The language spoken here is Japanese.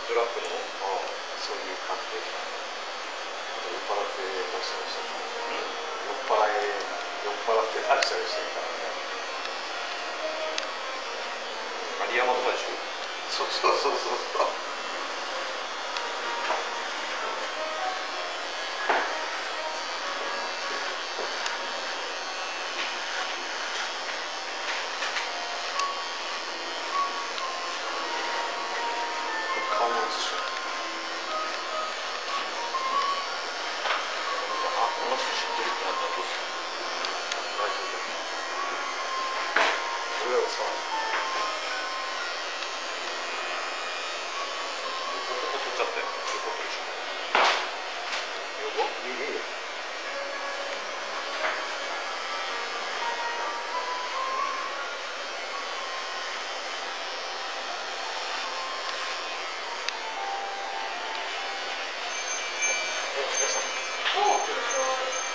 ドラッグのそういう関係が酔っ払って出したりしてるからね。酔っ払って出したりしてるからね。 有山とかでしょ。 そうそうそうそうそう。顔も映しちゃう。 この人知ってるってなったらどうする？ 大丈夫だよ。俺らがさ、 ここ取っちゃって横取りしょ。 横？いいよ。 お、